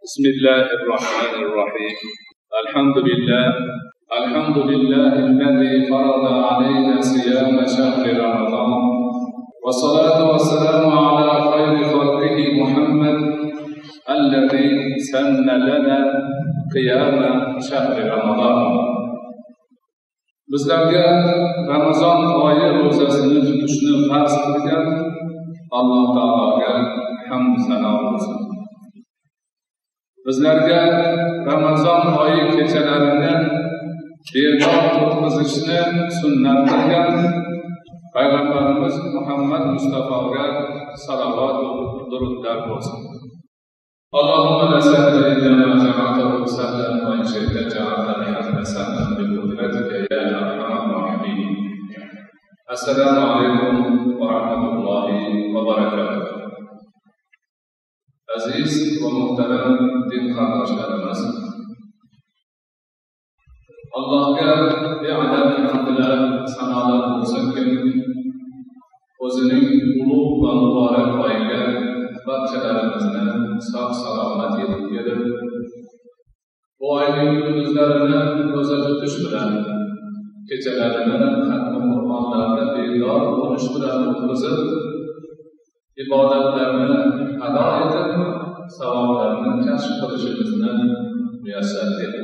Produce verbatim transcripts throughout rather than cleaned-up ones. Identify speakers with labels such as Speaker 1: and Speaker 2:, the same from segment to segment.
Speaker 1: بسم الله الرحمن الرحيم. الحمد لله الحمد لله الذي فرض علينا صيام شهر رمضان، والصلاة والسلام على خير خلقه محمد الذي سن لنا قيام شهر رمضان. bizlarga Ramazon oyi ro'zasini tutishni farz qilgan Alloh taologa hamd sano bo'lsin. Bizlarga Ramazon oyi kechalarini bedor o'tkazishni sunnat qilgan Payg'ambarimiz Muhammad Mustafoga salovat va durudlar bo'lsin. Allohumma la sahla illa ma ja'altahu sahlan wa in shi'ta ja'altani sahlan bi qudratika ya arhamar rahimin. Assalomu alaykum va rahmatullohi va barakatuh. Aziz va muhtaram din qardoshlarimiz, Allohga beadad hamdlar, sanolar bo'lsinki, o'zining ulug' va muborak oyiga barchalarimizni sog' salomat yetib kelib, bu oyning kunduzlarini ro'za tutish bilan, kechalarini xatmi Qur'onlarni bedor bo'lish bilan o'tkazib, ibodatlarni ado etib, savoblarni kashf qilishimizni muyassar etdi.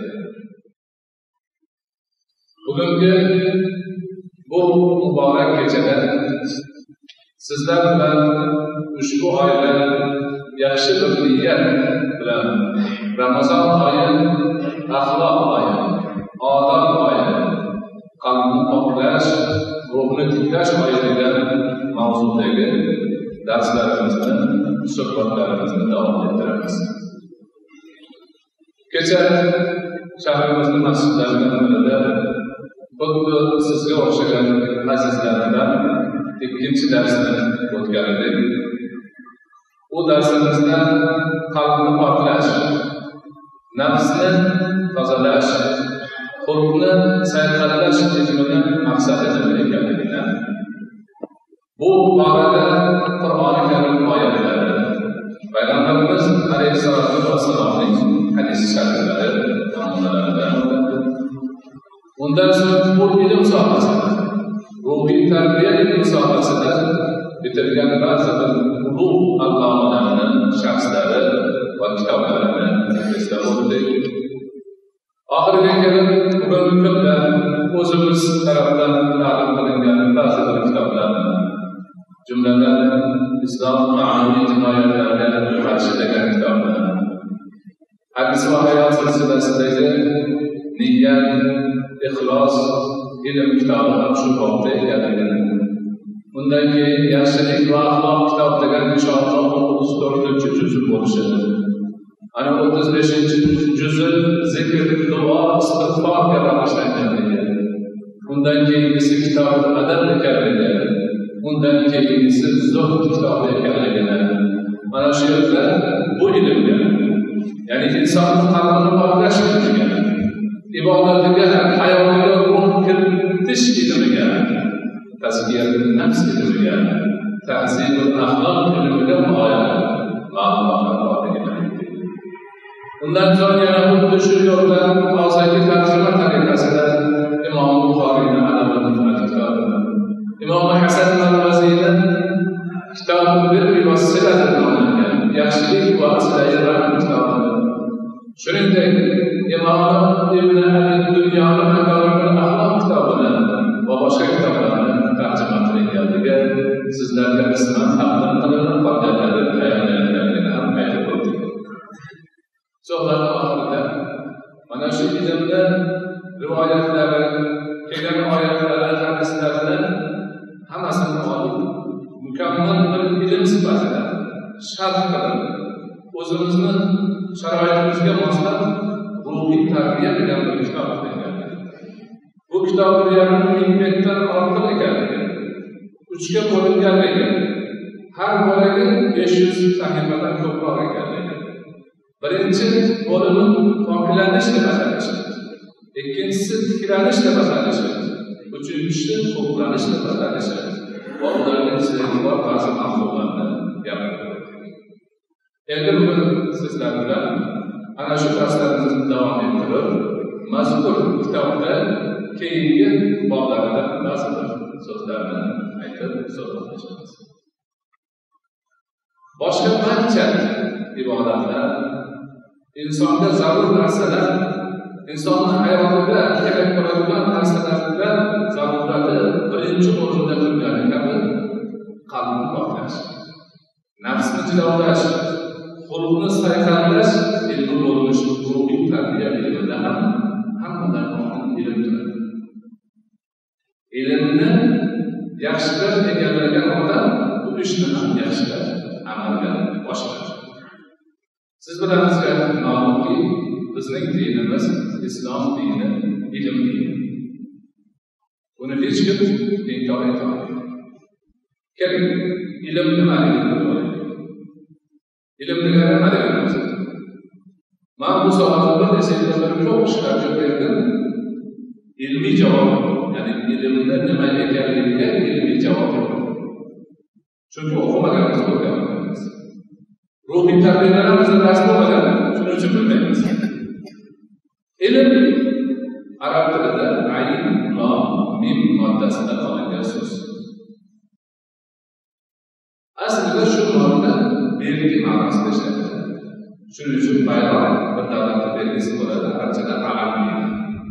Speaker 1: Bugungi bu muborak kechada sizlar bilan ushbu oyda yaxshi bir niyat bilan Ramazon oyi, axloq oyi, odob oyi, qalbni poklash, ruhni tiklash oyi degan mavzudagi darslarimizni, suhbatlarimizni davom ettiramiz. Kecha shahrimizning masjidlaridan birida xuddi sizga o'xshagan azizlardan ikkinchi darsni o'tgan edik. Bu darsimizda qalbni poklash, nafsni tozalash, xulqni sayqallash ilmini maqsadi nima ekanligini, bu borada Qur'oni Karim oyatlari, Payg'ambarimiz alayhissalatu vassalomning hadis shariflari namunalaridan o'tadi. Undan so'ng bu ilm sohasida, ruhiy tarbiya ilm sohasida bitirgan ba'zi bir ulug' allomalarning shaxslari va kitoblarini eslab o'tdik. Oxiriga kelib bugungi kunda o'zimiz tarafdan ta'lim qilingan ba'zi bir kitoblarni, jumladan Islom ma'naviy jinoyatlarga qarshi degan kitobni, hadis va hayot silsilasidagi niyat, ixlos, ilm kitobi ham shu bobda ekanligini, undan keyin yaxshilik va axloq kitob degan inshaalloh o'ttiz to'rtinchi juz bo'lishi, ana o'ttiz beshinchi juzi zikr, duo, istig'forga bag'ishlanganligi, undan keyingisi kitob adab ekanligi, undan keyingisi zuhd kitobi ekanligini, mana shu yerda bu ilmga, ya'ni insonni qalbini poklash ilmiga, ibodatiga, hayotiga ruh kiritish ilmiga, tazkiyatun nafs ilmiga, tahzibul axloq ilmiga muoyana ma'lumotlar borligini aytdik. Undan so'ng yana xuddi shu yo'lda hozirgi tarjima tariqasida Imom Buxoriyning Adabul Mufrad kitobini, Imom Hasan al-Baziyning Kitabul Birri va Silati nomlangan yaxshilik va silai rahm kitobini, shuningdek Imom Ibn Abi Dunyoning Makarimul Axloq kitobini va boshqa kitoblarni tarjima qilinganligi sizlarga qisman taqdim qilinib qolganlari tayyorlanganligini ham aytib o'tdik. Suhbat oxirida mana shu ilmni rivoyatlari, kelgan oyatlari, hadislarni hammasini olib, mukammal bir ilm sifatida sharh qilib, o'zimizni sharoitimizga moslab ruhiy tarbiya degan bir kitob qilingan. Bu kitobning yarim ming betdan ortiq ekanligi, uchga bo'linganligi, har bo'lagi besh yuz sahifadan ko'proq ekanligi. Birinchi bo'limi poklanish deb atalishi, ikkinchisi tiklanish deb atalishi, uchinchisi qo'llanish deb atalishi va ularning ichidagi bor ba'zi mavzularni gapirdik. Endi bugun sizlar bilan ana shu darslarimizni davom ettirib, mazkur kitobda keyingi boblarida ba'zi bir so'zlarni aytib suhbatlashamiz. Boshqa barcha ibodatlar, insonga zarur narsalar, insonning hayotida kerak bo'ladigan narsalarda zarurati birinchi o'rinda turgani kabi qalbni poklash, nafsni jilovlash, xulqni sayqallash ilmi bo'lmish ruhiy tarbiya ilmida ham hammadan muhim ilm turadi. Ilmni yaxshilab egallagan odam bu ishni ham yaxshilab amalga oshiradi. Siz bilamizki, ma'lumki, bizning dinimiz islom dini, ilm dini. Buni hech kim inkor etmaydi. Keling, ilm nimaligini bilaylik. Ilm degani nima deganimiz? Men bu savolga desanglar ko'p ishlar berdim. Ilmiy javob, ya'ni ilmda nima ekanligiga ilmiy javob. Chunki o'qimaganmiz, o'qiganmiz. Ruhiy tarbiyalarimizda dars bo'lmagan, shuning uchun bilmaymiz. Ilm arab tilida ayn, lam, mim moddasidan olingan so'z. Aslida shu modda belgi ma'nosida ishlatiladi. Shuning uchun bayroq bir davlatda belgisi bo'ladi, arabchada alam deyiladi.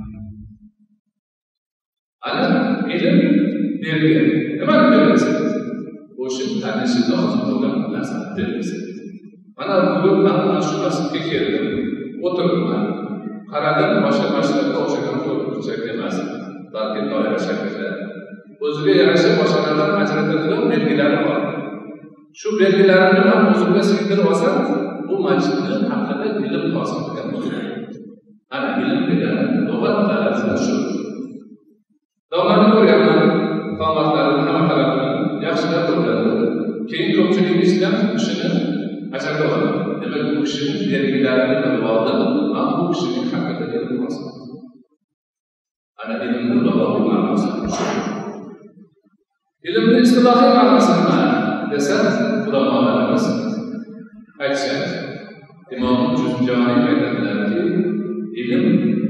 Speaker 1: Alam ilm belgi. Nima belgisi? O'sha tanishi lozim bo'lgan narsa belgisi. Mana bugun men mana shu masjidga keldim, o'tiribman, qaradim, boshqa masjidlarga o'xshagan ko'rikchak emas, balki doira shaklida. O'ziga yarasha boshqalardan ajratadigan belgilari bor. Shu belgilarini ham o'zimga singdirib olsam, bu masjidni haqida ilm hosil qilgan bo'laman. Ana ilm degani lug'at darajasida shu. Domlarni ko'rganman, qomatlarini hamma tarafini yaxshilab ko'rganman. Keyin ko'pchilik islam ishini ajrata oladi. Demak, bu kishining belgilarini bilib oldim, men bu kishining haqida ilm hosil qildim. Ana ilmning lug'aviy ma'nosi shu. Ilmning istilohiy ma'nosi nima desa, ulamolarimiz aytishadi. Imom Juzjoniy aytadilarki, ilm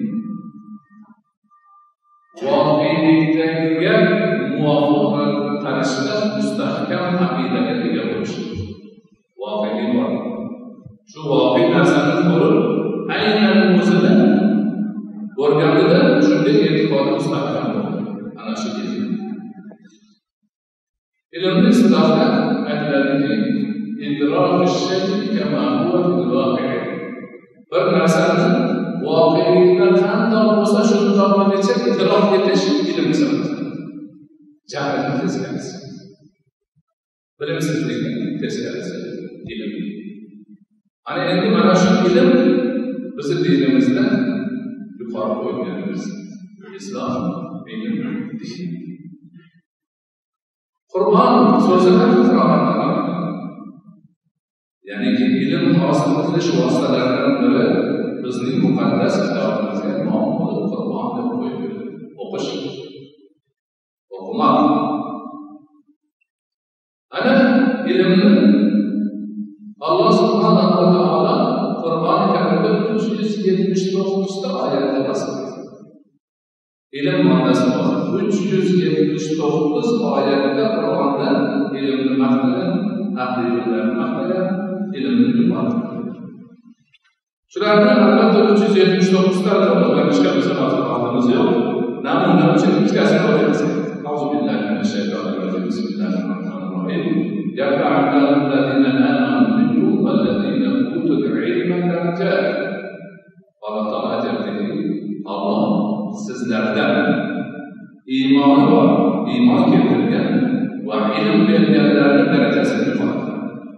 Speaker 1: voqeliklarga muvofiq qarashda mustahkam aqidaga ega bo'lish. Voqelik bor. Shu voqe narsani ko'rib, aynan o'zini o'rganida shunday e'tiqodi mustahkam bo'ladi. Ana shu ilm. Ilmni istilohda aytiladiki, idroku shay'i kama huwa fil voqi'. Bir narsani voqelikda qanday bo'lsa shundoqligicha idrok etish ilm hisoblanadi. Jahlning teskarisi. Bilimsizlikning teskarisi ilm. Ana endi mana shu ilm bizni dinimizda yuqori qo'yilganimiz islom ilm. Qur'on so'zidan qiroat qiladi. Ya'ni ilm hosil qilish vositalaridan biri bizning muqaddas kitobimizga nom qilib Qur'on deb qo'yildi. O'qish, o'qimak. Ana ilmni Alloh subhanahu va taolo Qur'oni Karimda uch yuz yetmish to'qqiz ta oyatda tasvirladi. Ilm moddasi bor. uch yuz yetmish to'qqiz oyatda Qur'onda ilmni maqtagan, ahli ilmlarni maqtagan, ilmni yuqori. Shulardan albatta uch yuz yetmish to'qqiz ta o'rganishga bizga vaqtimiz yo'q. Namuna uchun ikkitasini o'rgansak. Auzubillahi minash shaytonir rojim. Bismillahirrohmanirrohim. Yarfa'ullahu allazina amanu minkum wallazina utul ilma darajat. Alloh taolo aytadiki, Alloh sizlardan iymoni bor, iymon keltirgan va ilm berganlarning darajasini yuqoritadi.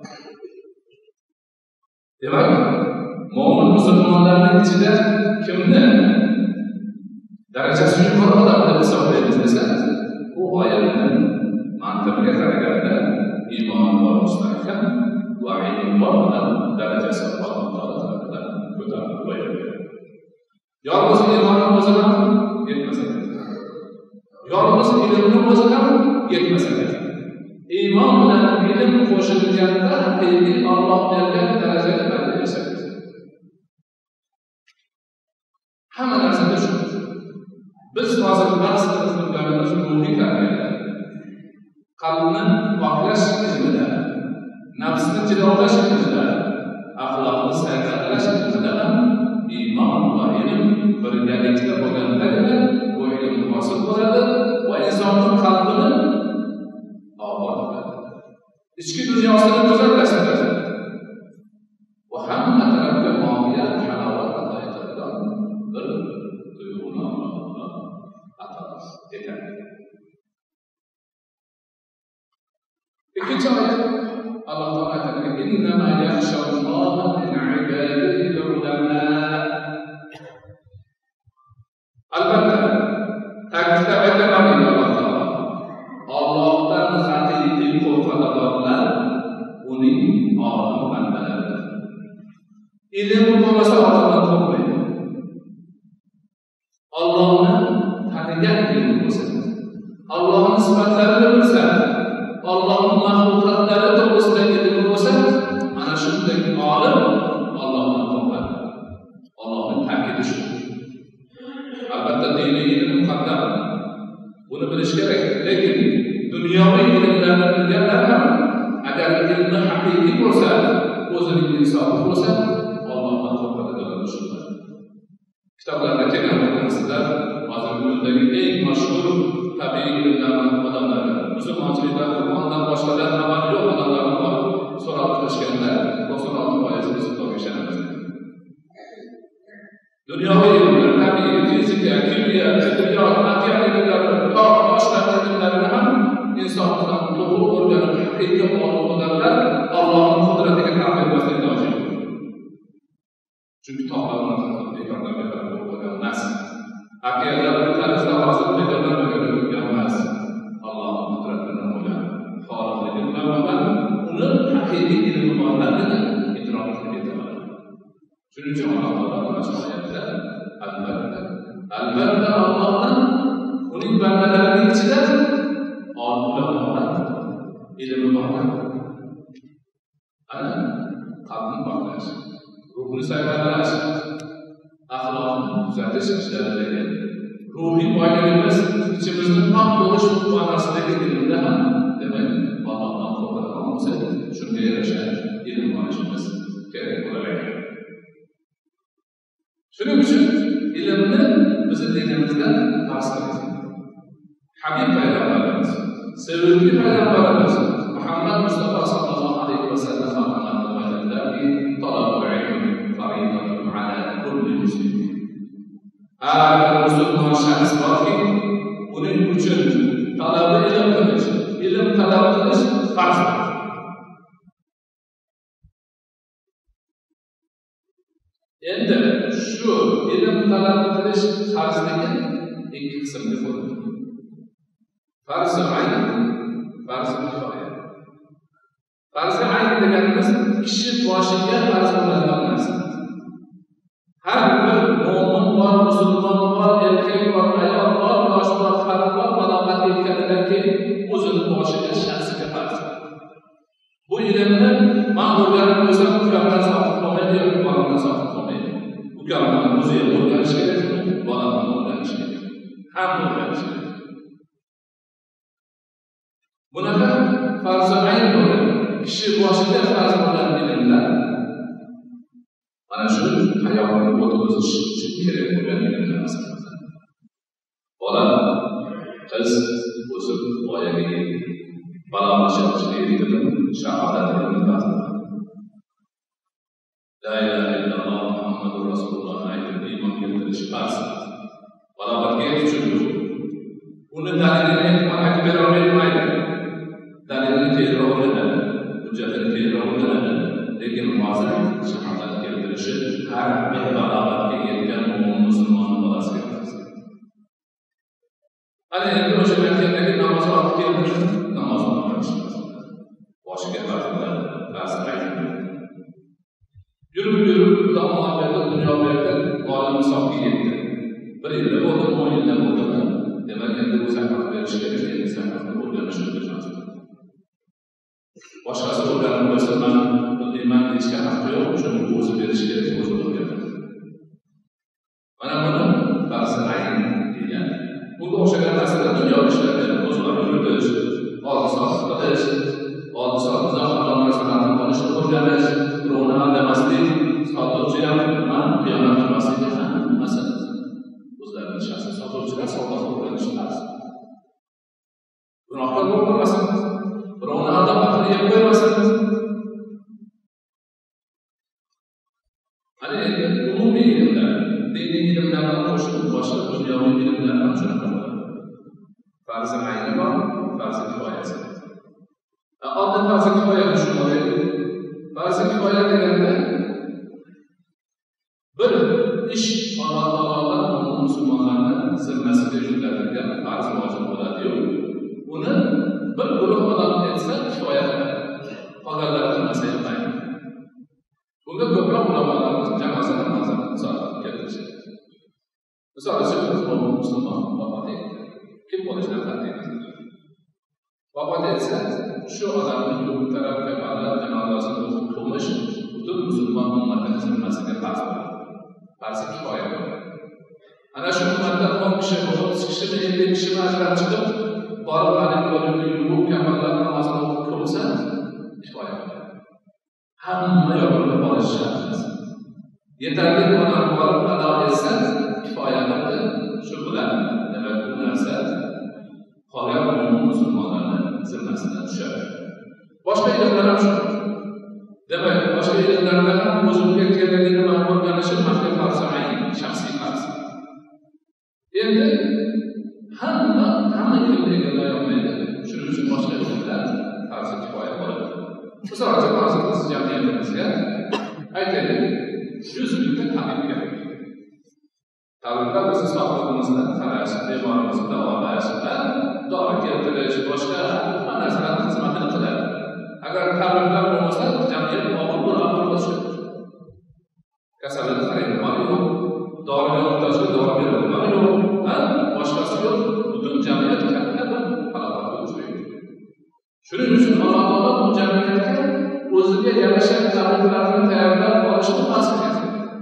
Speaker 1: Demak, mo'min musulmonlarning ichida kimni darajasi yuqori odam deb hisoblaymiz desa, bu oyatni mantiqiga qaraganda iymoni bor mustahkam va ilmi bor odam darajasi Alloh taolo tomonidan ko'tarilib qo'yiladi. Yolg'iz iymonni o'zi ham yetmasa kerak. Yolg'iz ilmni o'zi ham yetmasa kerak. Iymon bilan ilm qo'shilganda haqiqiy Alloh bergan darajaga erishadi. narsada shu. Biz hozir bahs qilganimiz ruhiy tarbiyada, qalbni poklash ilmida, nafsni jilolash ilmida, axloqni sayqatlash ilmida ham iymon va ilm birgalikda bo'lgandagina bu ilm hosil bo'ladi va insonning qalbini obod qiladi. Ichki dunyosini go'zallashtiradi. Va hamma tarafga mohiyat, halovat ato etadigan bir tuyg'uni ato etadi. Ikkinchi oyat Alloh taolo aytadi: "Innama yaxshalloha min ibadihi ulama." Albatta, ta'kidlab aytaman Alloh taolo. Allohdan haqiqiy qo'rqadiganlar uning olim bandalaridir. Ilm bo'lmasa Allohdan qo'rqmaydi. Allohni tanigan ilm bo'lsa, Allohning sifatlarini bilsa, Allohning mahluqotlari to'g'risidagi ilm bo'lsa, ana shunday olim Allohdan qo'rqadi. Allohning ta'kidi shu. Albatta diniy ilm muqaddam. Buni bilish kerak. Lekin dunyoviy ilmlarni bilganlar ham agar ilmi haqiqiy bo'lsa, o'zining insofi bo'lsa, Allohdan qo'rqadigan bo'lishadi. Kitoblarda kelgan bo'lgansizlar, hozirgi kundagi eng mashhur tabiiy ilmlarni odamlari, musulmonchilikda Qur'ondan boshqadan xabar yo'q odamlarni borib so'roq qilishganda to'qson olti foiz biz xudoga ishonamiz. Dunyoviy ilmlar, tabiiy, fizika, kimyo, tibbiyot, material ilmlari, tog' toshlar ilmlarini ham insondan to'g'ri o'rganib, haqiqiy olim bo'lganlar Allohning qudratiga ta'min qilishga iloji yo'q. Chunki tog'larni bekordan bekor bo'lgan emas. Aqllar bu tarzda hozir bekordan bekor bo'lgan emas. Allohning qudratini o'ylab, xoliqligini bilan uni haqiqiy ilmi borligini idrok qilib yetadi. Shuning uchun Alloh taolo mana shu oyatda albatta, albatta Allohdan uning bandalarining ichida olimlar, ilmi borlar. Ana qalbni poklash, ruhni sayqatlash, axloqni tuzatish ishlaridagi ruhiy boyligimiz ichimizni pok bo'lish ma'nosidagi ilmda ham demak Allohdan qo'rqadigan bo'lsak, shunga yarasha ilm olishimiz kerak bo'lar ekan. Shuning uchun ilmni bizni dinimizda farz qilgan Habib payg'ambarimiz, sevimli payg'ambarimiz Muhammad Mustafa sallallohu alayhi va sallam aytdilarki, talabul ilm fariidatun ala kulli muslim. Har bir musulmon shaxs borki, uning uchun talabi ilm qilish, ilm talab qilish farz. Endi shu ilm talab qilish farzligi ikki qismga bo'linadi. Farz ayn, farz kifoya. Farz ayn deganimiz kishi boshiga farz bo'ladigan narsa. Har bir mo'min bor, musulmon bor, erkak bor, ayol bor, yosh bor, farz bor, balog'at yetganidan keyin o'zini boshiga shaxsiga farz. Bu ilmni man o'rganib qo'ysam, ukamdan sotib olmaydi yoki bolamdan sotib olmaydi. Ukamdan o'zi ham o'rganish kerak, bolamdan o'rganish kerak. Hamma o'rganish kerak. Bunaqa farz ayn bo'lgan, kishi boshiga farz bo'lgan ilmlar mana shu hayotni o'tkazish uchun kerak bo'lgan ilmlar. Bola, qiz o'sib voyaga yetdi, balog'at yoshga yetdi, shahodat ilmi farz. La ilaha illalloh Muhammadur Rasululloh aytib iymon keltirish farz. Balog'atga yetish uchun uni dalilini aytib bera olmaydi. Dalilini tezroq o'rganadi, hujjatini tezroq o'rganadi, lekin hozir shahodat keltirishi har bir balog'atga yetgan mo'min musulmon bolasiga farz. Ana endi o'sha maktabdagi namoz vaqti keldi, namozni o'qish. Boshiga farz bo'ladi, farz aytadi. Yurib yurib zamonlarda dunyo berdi, olim hisobga yetdi. Bir yilda bo'ldi, o'n yilda bo'ldi. Demak endi bu zakat berish kerak, endi zakatni o'rganish kerak. Boshqasi o'rganib qo'ysa, man bilmayman deyishga haqqi yo'q, chunki o'zi berish kerak, o'zi o'rganadi. Mana buni farzi ayn deyiladi. Bunga o'xshagan narsalar dunyo ishlari, o'zini yuritish, hodisot qilish, hodisot uzoq narsalarni olishni o'rganish, birovni aldamaslik, sotuvchilar man xiyonat qilmaslikni hammasi o'zlarining shaxsiy sotuvchilar savdoga o'rganishi lozim. Gunohkor bo'lmasin, birovni aldab aqlini yeb qo'ymasin. Ana endi umumiy ilmlar, diniy ilmlardan qo'shib boshqa dunyoviy ilmlar ham shunaqa bo'ladi. Farzi ayni bor, farzi kifoyasi. Oldin farzi kifoyani tushunaylik. Farzi kifoya deganda bir ish Alloh taolodan mo'min musulmonlarni zimmasiga yuklatilgan farz vojib bo'ladi-yu, uni bir guruh odam etsa kifoya qiladi. Qolganlar qilmasa ham mayli. Bunga ko'proq ulamolarimiz jamoasidan misol keltirishadi. Misol uchun mo'min musulmon vafot etdi. Kim bo'lishidan qat'iy nazar. Vafot etsa, shu odamning ko'p taraf kafallar janozasini o'qib qo'yish butun musulmon ummatining zimmasiga farz bo'ladi. Farzi kifoya bo'ladi. Ana shu ummatdan o'n kishi, o'ttiz kishi, ellik kishi ajrab chiqib, borib halim bo'libni yuvib kafallar namozini o'qib qo'ysa, kifoya bo'ladi. Hamma yo'lga borish shart emas. Yetarli odam borib ado etsa, kifoya bo'ladi. Shu bilan demak bu narsa qolgan musulmonlarni zimmasidan tushadi. Boshqa ilmlar ham shunday. Demak, boshqa ilmlarda ham o'zimga kerakligini man o'rganishim maxfiy farzi ayn, shaxsiy farz. Endi hamma hamma ilmni egallay olmaydi. Shuning uchun boshqa ilmlar farzi kifoya bo'ladi. Misol uchun hozir biz jamiyatimizga aytaylik, yuz mingta tabib kerak. Tabiblar bizni sog'lig'imizdan qarash, bemorimizni davolash va dori keltirish, boshqa hamma narsalarning xizmatini qiladi. Agar tabiblar bo'lmasa, jamiyat og'ir bo'ladi bo'lishi. Kasallikni qaraydi, mana yo'q, doriga muhtojga dori beradi, mana yo'q, ha, boshqasi yo'q, butun jamiyat katta bir falokatga uchraydi. Shuning uchun Alloh taolo bu jamiyatga o'ziga yarasha tabiblarni tayyorlab olishni farz qilgan.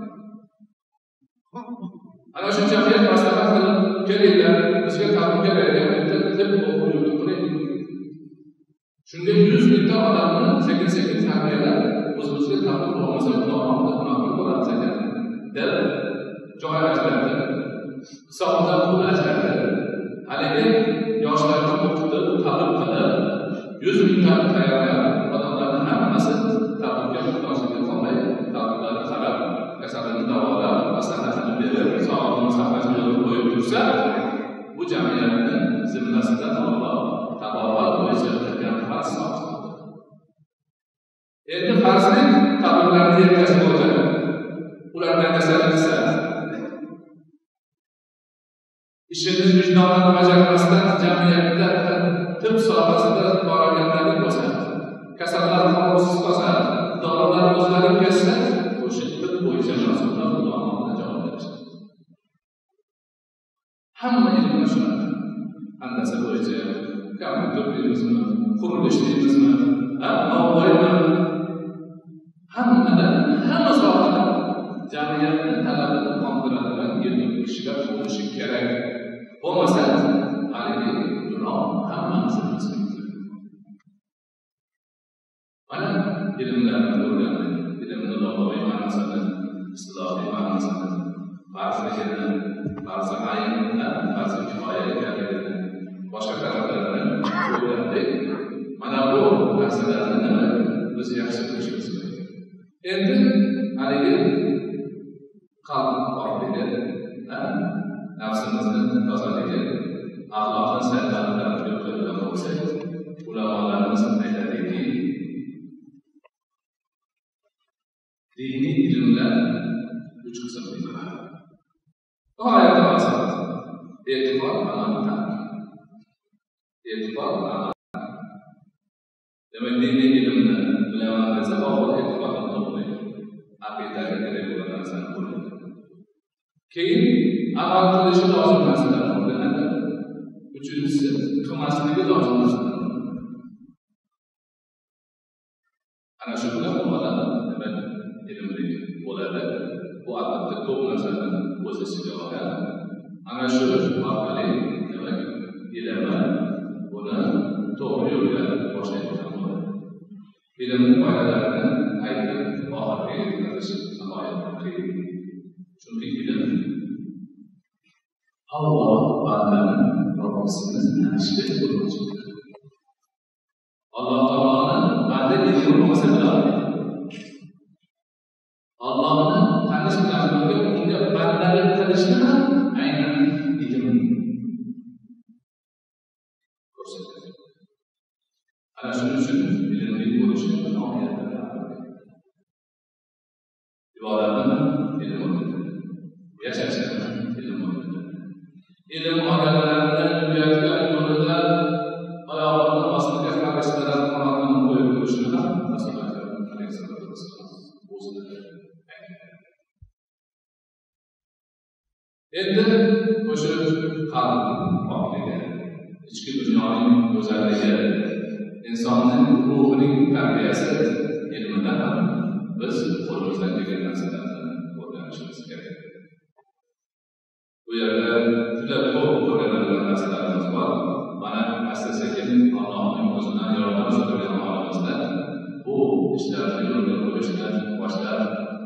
Speaker 1: Ana shu jamiyat maslahat qilib, kelinglar, bizga tabib kerak deb deb o'qib turaylik. Shunga yuz mingta odamni sekin-sekin tarbiyalab, o'zimizga tabib bo'lmasa, Xudoning gunohi bo'ladi ekan deb joy ajratdi. Hisobidan pul ajratdi. Haligi yoshlarni o'qitib, tabib qilib, yuz mingtani tayyorlab, odamlarning hammasi tabibga muhtojligi qolmay, tabiblarni qarab, kasallikni davolab, maslahatini berib, sog'liqni saqlashni yo'lga qo'yib tursa, bu jamiyatning zimmasidan Alloh taolo bo'yicha qilgan farz hisoblanadi. Endi farzlik tabiblarni yetkazib oladi. Ulardan kasalliksa, ishini vijdonan bajarmasdan jamiyatda tib sohasida borganlarni bo'lsa, kasallar qarovsiz qolsa, dorilar o'zlari kelsa, o'sha tib bo'yicha mas'ullar Xudoning javob berishadi. Hamma ilmlar shunaqa. Handasa bo'yicha, kompyuter deymizmi, qurilish deymizmi, navoiymi, hammada, hamma sohada jamiyatni talabini qondiradigan ilmli kishilar bo'lishi kerak. Bo'lmasa, haligi gunoh hammamizni o'zimizga. Mana ilmlarni o'rgandik, ilmni lug'aviy ma'nosini, istilohiy ma'nosini, farzligini, farzi ayn, farzi kifoya ekanligini, boshqa taraflarini o'rgandik. Mana bu narsalarni nima biz yaxshi bilishimiz kerak. Endi haligi qalb pokligi, nafsimizni tozaligi, axloqni saytani tarafga o'tadigan bo'lsak, ulamolarimiz aytadiki, diniy ilmlar uch qismga bo'linadi. G'oyatda oson. E'tibor, amal, ta'lim. E'tibor, amal. Demak, diniy ilmni bilaman desa, avval e'tiborni to'g'rilaydi. Aqidaga kerak bo'lgan narsani qo'llaydi. Keyin amal qilishi lozim narsalarni o'rganadi. Uchinchisi, qilmasligi lozim narsalarni. Ana shu bilan bu odam demak ilmli bo'ladi. Bu albatta ko'p narsani o'z ichiga olgan ana shu orqali demak ilmni buni to'g'ri yo'lga boshlaydigan bo'ladi. Ilmning foydalarini aytib oxirgi narsani oyatdan kirib, chunki ilm Alloh bandani Robbisini tanishga bo'lmoqchidir. Alloh taoloni banda ilmi bo'lmasa biladi. Allohni tanish bilan birga unga bandalik qilishni ham aynan ilm ko'rsatadi. Ana shuning uchun ilmli bo'lishni ibodatni ilm o'rgatadi. Yashashni ilm o'rgatadi. Ilm odamlarni dunyoga yo'lida oyog'ini ostiga qarashlardan qanotini qo'yib turishni ham Rasululloh alayhissalom o'zida aytgan. Endi o'sha qalb pokligi, ichki dunyoning go'zalligi, insonning ruhining tarbiyasi ilmida ham biz qo'limizdan kelgan narsalarni o'rganishimiz kerak. Bu yerda juda ko'p o'rganadigan narsalarimiz bor. Mana asta-sekin Allohning o'zidan yordam so'ragan holimizda bu ishlarni yo'lga qo'yishdan boshlab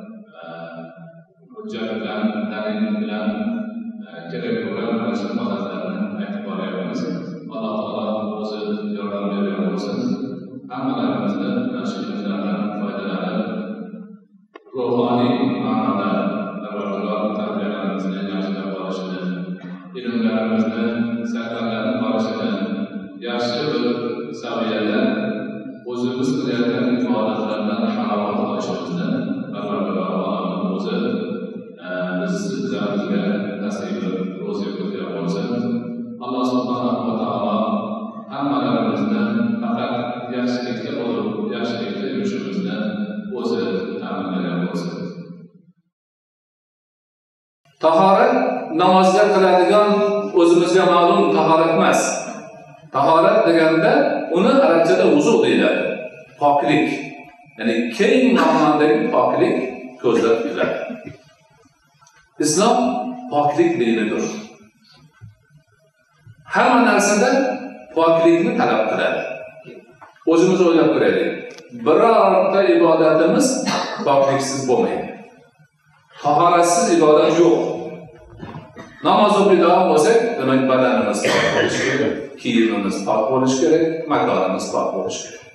Speaker 1: hujjat bilan, dalil bilan kerak bo'lgan mana shu holatlarni aytib boryapmiz. Alloh taolo o'zi yordam bergan bo'lsin. Hammalarimizni mana shu ilmlardan foydalanib ruhoniy ma'noda Parvardigor tarbiyalarimizni yaxshilab borishini, ilmlarimizni saqlanib borishini, yaxshi bir saviyada o'zimiz qilayotgan ibodatlardan halovat olishimizni Parvardigor olamning o'zi bizlarimizga nasib ro'zi qilgan bo'lsin. Alloh subhanahu va taolo hammalarimizni faqat yaxshilikda bo'lib, yaxshilikda yurishimizni o'zi ta'minlagan bo'lsin. Tahorat namozda qiladigan o'zimizga ma'lum tahorat emas. Tahorat deganda uni arabchada vuzu deyiladi. Poklik. Ya'ni keng ma'nodagi poklik ko'zda tutiladi. Islom poklik dinidir. Hamma narsada poklikni talab qiladi. O'zimiz o'ylab ko'raylik. Birorta ibodatimiz pokliksiz bo'lmaydi. Tahoratsiz ibodat yo'q. Namoz o'qiydigan bo'lsak, demak badanimiz pok bo'lishi kerak, kiyimimiz pok bo'lishi kerak, makonimiz pok bo'lishi kerak.